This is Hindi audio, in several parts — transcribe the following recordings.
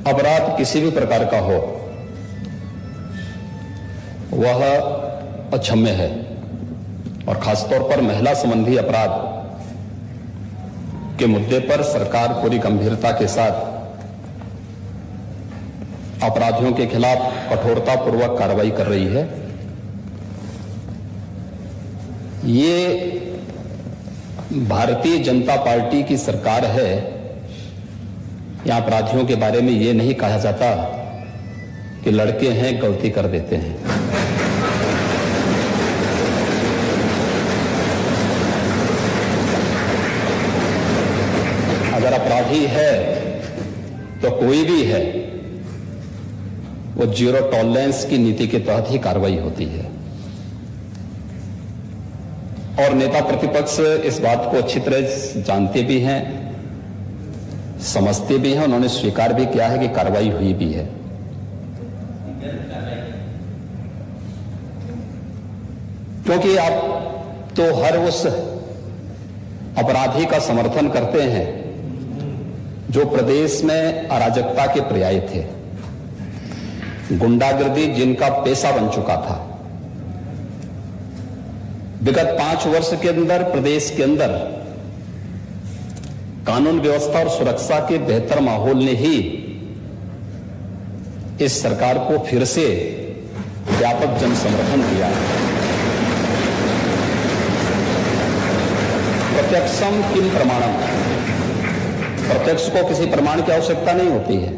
अपराध किसी भी प्रकार का हो वह अक्षम्य है और खासतौर पर महिला संबंधी अपराध के मुद्दे पर सरकार पूरी गंभीरता के साथ अपराधियों के खिलाफ कठोरतापूर्वक कार्रवाई कर रही है। ये भारतीय जनता पार्टी की सरकार है। यहां अपराधियों के बारे में ये नहीं कहा जाता कि लड़के हैं गलती कर देते हैं। अगर अपराधी है तो कोई भी है, वो जीरो टॉलरेंस की नीति के तहत ही कार्रवाई होती है। और नेता प्रतिपक्ष इस बात को अच्छी तरह जानते भी हैं, समझते भी हैं, उन्होंने स्वीकार भी किया है कि कार्रवाई हुई भी है। क्योंकि आप तो हर उस अपराधी का समर्थन करते हैं जो प्रदेश में अराजकता के पर्याय थे, गुंडागर्दी जिनका पेशा बन चुका था। विगत 5 वर्ष के अंदर प्रदेश के अंदर कानून व्यवस्था और सुरक्षा के बेहतर माहौल ने ही इस सरकार को फिर से व्यापक जन समर्थन दिया। प्रत्यक्षम किम प्रमाणम, प्रत्यक्ष को किसी प्रमाण की आवश्यकता नहीं होती है।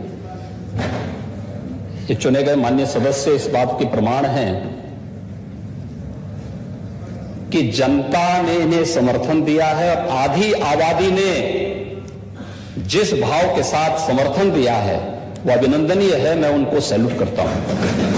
ये चुने गए माननीय सदस्य इस बात के प्रमाण हैं कि जनता ने इन्हें समर्थन दिया है और आधी आबादी ने जिस भाव के साथ समर्थन दिया है वह अभिनंदनीय है। मैं उनको सैल्यूट करता हूं।